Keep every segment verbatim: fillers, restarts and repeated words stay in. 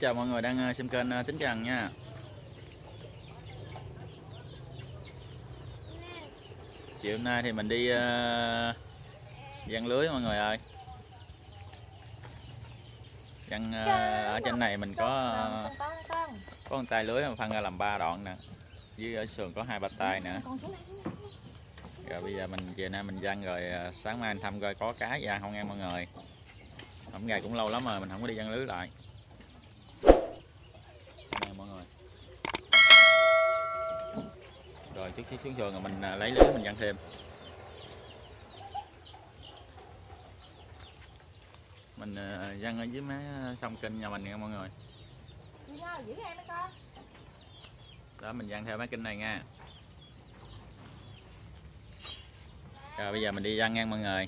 chào mọi người đang xem kênh Tính Trần nha. Chiều hôm nay thì mình đi uh, giăng lưới mọi người ơi. Giăng uh, ở trên này mình có uh, có con tay lưới mà phân ra làm ba đoạn nè, dưới ở sườn có hai ba tay nữa. Rồi bây giờ mình chiều nay mình giăng rồi, sáng mai anh thăm coi có cá ra không nha mọi người. Hôm ngày cũng lâu lắm rồi mình không có đi giăng lưới lại. Nè mọi người. Rồi chút xíu xuống giường rồi mình lấy lưới mình giăng thêm. Mình giăng ở dưới mé sông kênh nhà mình nha mọi người. Đó mình giăng theo mé kênh này nha. Rồi bây giờ mình đi giăng nha mọi người.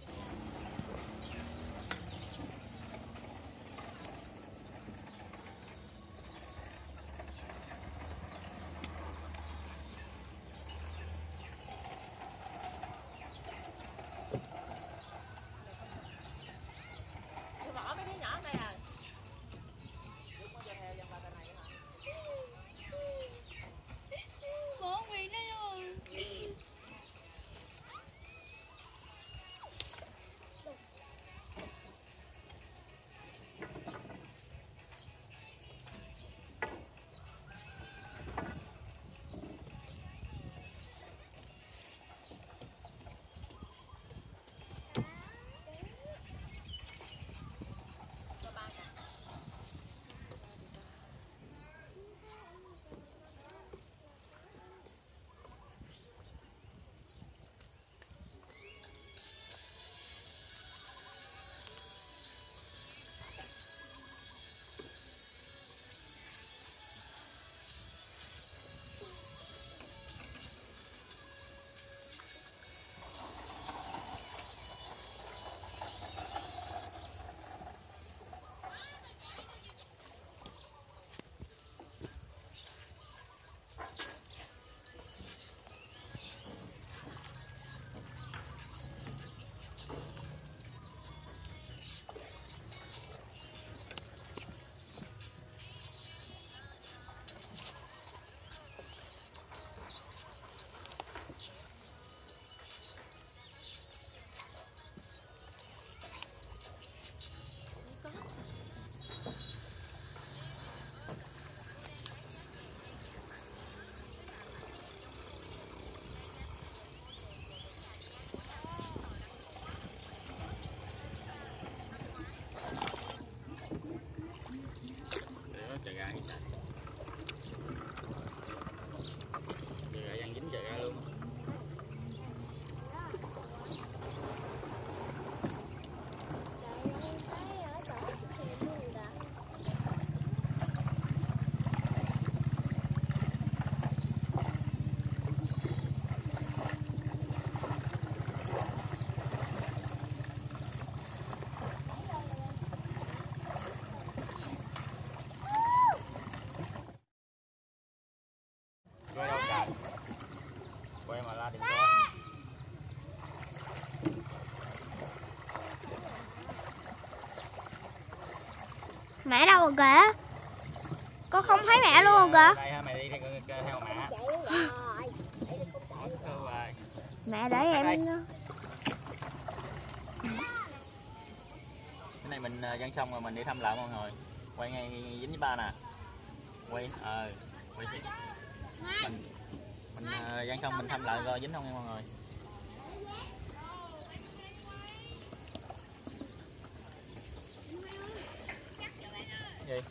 Trời ra thì sao? Trời ra giăng dính trời ra luôn. Quay mà la đừng coi. Mẹ đâu rồi kìa? Con không thấy mẹ luôn rồi kìa. Đây mày đi theo mẹ. Mẹ để em. Cái này mình giăng xong rồi mình đi thăm lại mọi người. Quay ngay dính với ba nè. Quay ờ à, quay mình mình uh, giăng xong mình thăm lại coi dính không nha mọi người. Gì?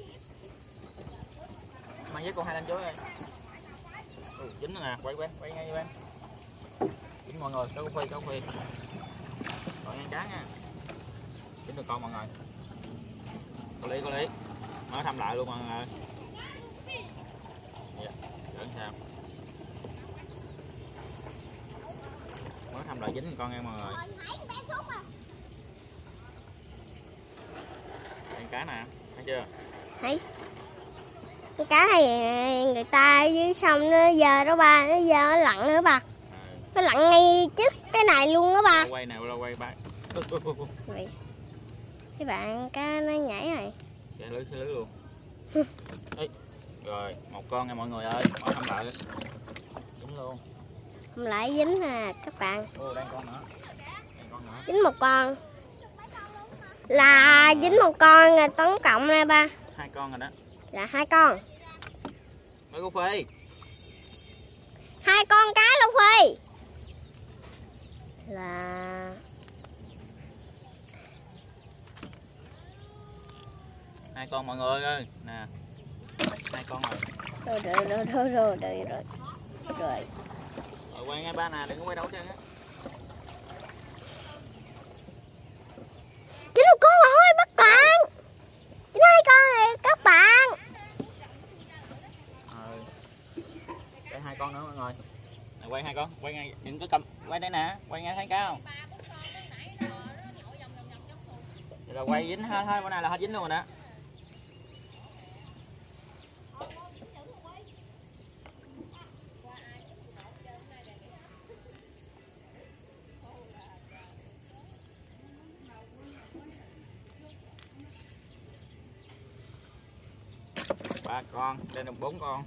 Mang với con hai lên chuối ơi. Ừ, dính nè, quay quay quay ngay bên. Dính mọi người, cá phi cá phi. Còn ăn cá nha. Dính được con mọi người. Có lý có lý. Mới thăm lại luôn mọi người. Dạ, tưởng sao? Mới thăm lại dính con nha mọi người. Ăn cá nè, thấy chưa? Thấy. Cái cá này người ta dưới sông nó giờ đó ba, nó giờ nó lặn nữa ba. À. Nó lặn ngay trước cái này luôn đó ba. Quay nào, quay ba. Cái bạn cá nó nhảy rồi. Xe lưới, xe lưới luôn. Ê, rồi, một con nha mọi người ơi, mở không lại. Dính luôn. Không lại dính à các bạn. Ô, đang con nữa. Đang con nữa. Dính một con. Là dính một con là tổng cộng nè ba. Hai con rồi đó. Là hai con. Mấy cô Phi. Hai con cá Lục Phi. Là Hai con mọi người ơi, nè. Hai con rồi. rồi rồi rồi rồi rồi rồi rồi. Rồi. Rồi quay ngay ba nè, đừng có quay đâu hết trơn á. Chính một con rồi các bạn. Chính hai con rồi các bạn. Rồi. Đây hai con nữa mọi người. Nè, quay hai con, quay ngay, đừng có cầm, quay đây nè, quay ngay thấy cá không? Rồi quay dính hai hai con này là hết dính luôn rồi đó. Ba con, đây là bốn con.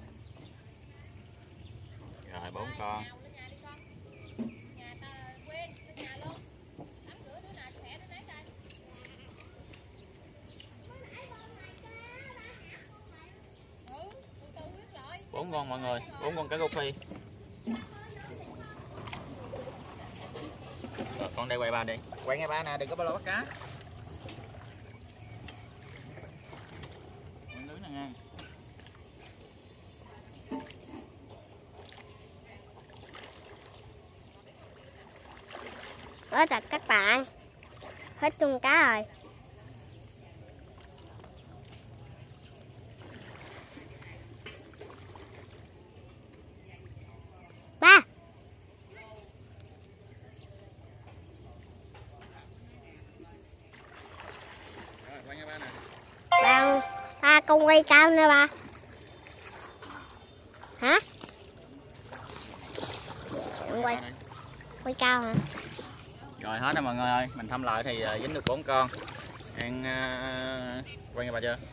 Rồi bốn con. Bốn con mọi người, bốn con cá rô phi. Rồi, con đây quay ba đi, quay ngay ba nè, đừng có bao lo bắt cá. Quay lưới nè nha. Hết rồi các bạn. Hết chung cá rồi. Ba. Rồi, quay ngay ba nè. Ba, ba con quay cao nè ba. Hả? Quay, quay cao hả? Rồi hết rồi mọi người ơi, mình thăm lại thì dính được bốn con. Ăn uh, quay ngay bà chưa?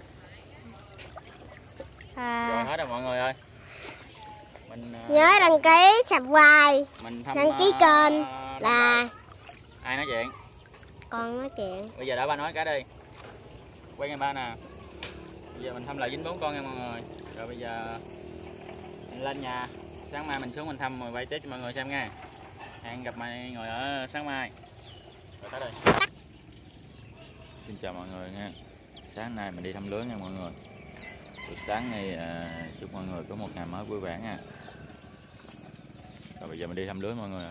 À, Rồi hết rồi mọi người ơi. Mình uh, nhớ đăng ký subscribe, mình thăm đăng ký uh, kênh thăm là lại. Ai nói chuyện? con nói chuyện. Bây giờ đã ba nói cái đi. Quay ngay ba nè. Bây giờ mình thăm lại dính bốn con nha mọi người. Rồi bây giờ mình lên nhà. Sáng mai mình xuống mình thăm rồi quay tiếp cho mọi người xem nha. Hẹn gặp mọi người ở sáng mai. Rồi tới đây. Xin chào mọi người nha. Sáng nay mình đi thăm lưới nha mọi người. Buổi sáng nay à, chúc mọi người có một ngày mới vui vẻ nha. Rồi bây giờ mình đi thăm lưới mọi người.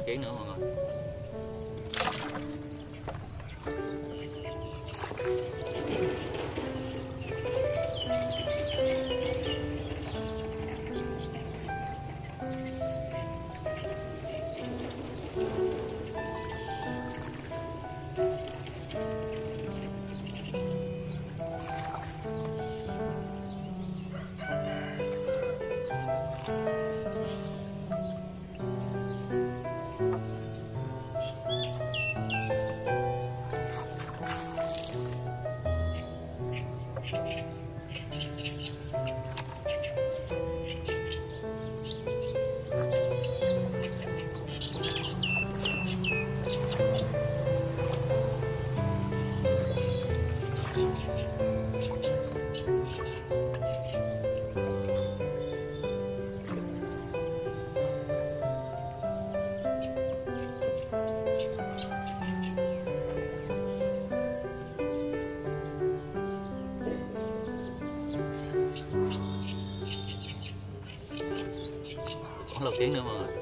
kiến nữa mọi người. Còn lục kiến nữa mọi người.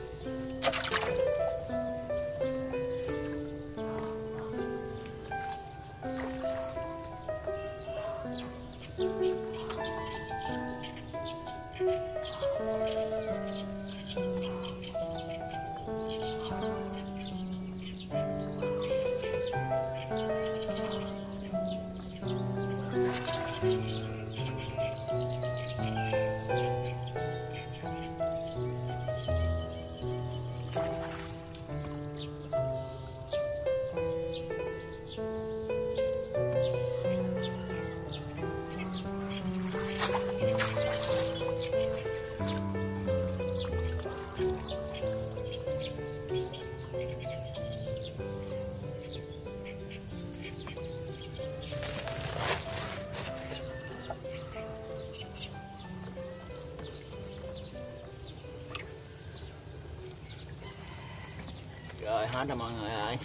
Rồi hết rồi mọi người ơi.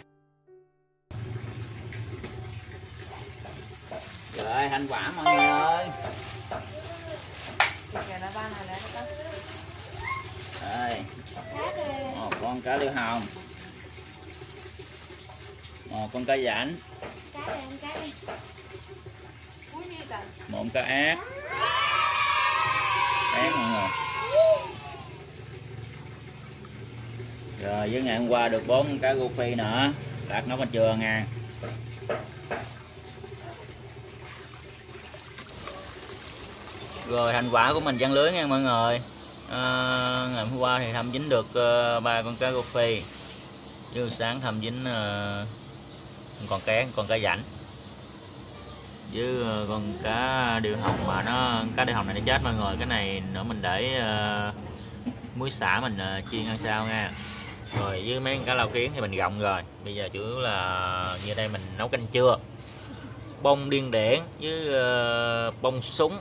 Rồi thành quả mọi người ơi. Đây. Một con cá liêu hồng. Một con cá rảnh. Một con cá ác. Ác mọi người. Rồi với ngày hôm qua được bốn cá gu phi nữa, đặt nấu canh chừa nha. Rồi thành quả của mình chăn lưới nha mọi người. À, ngày hôm qua thì thăm dính được ba uh, con cá gu phi, với sáng thăm dính uh, con cá con cá rảnh với uh, con cá điêu hồng, mà nó cá điêu hồng này nó chết mọi người. Cái này nữa mình để uh, muối xả mình uh, chiên ăn sao nha. Rồi với mấy cá lau kiến thì mình gọng rồi. Bây giờ chủ yếu là như đây mình nấu canh chua bông điên điển với uh, bông súng.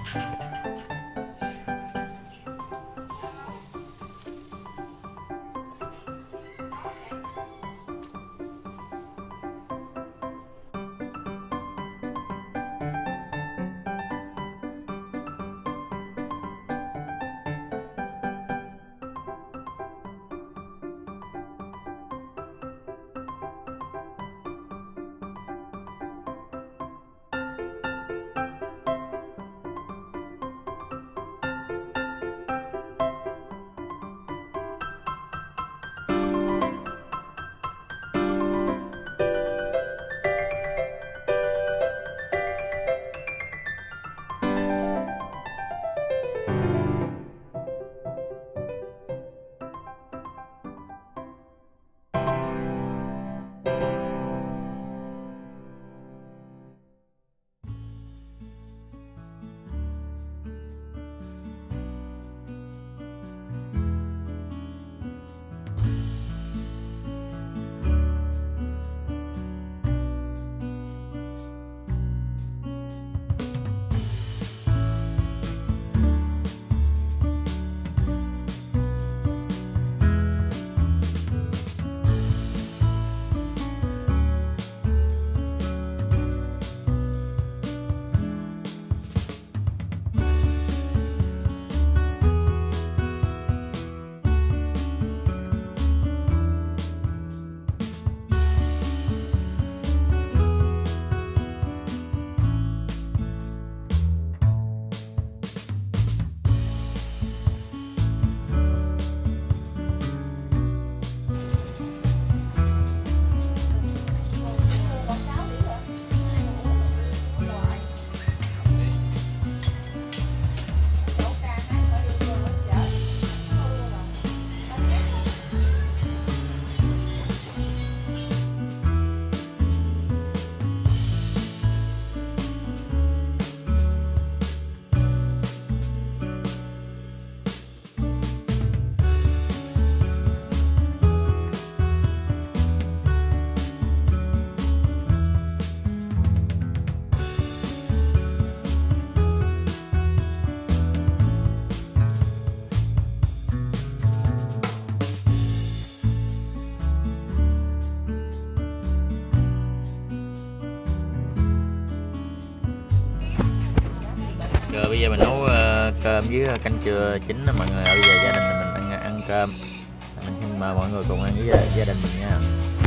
Rồi bây giờ mình nấu uh, cơm với canh chua chín đó mọi người. Bây giờ gia đình mình ăn, ăn cơm, mình xin mời mọi người cùng ăn với gia, gia đình mình nha.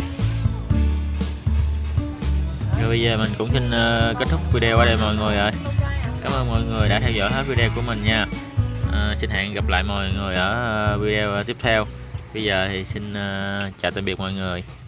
Rồi bây giờ mình cũng xin uh, kết thúc video ở đây mọi người ơi. Cảm ơn mọi người đã theo dõi hết video của mình nha. Uh, xin hẹn gặp lại mọi người ở video tiếp theo. Bây giờ thì xin uh, chào tạm biệt mọi người.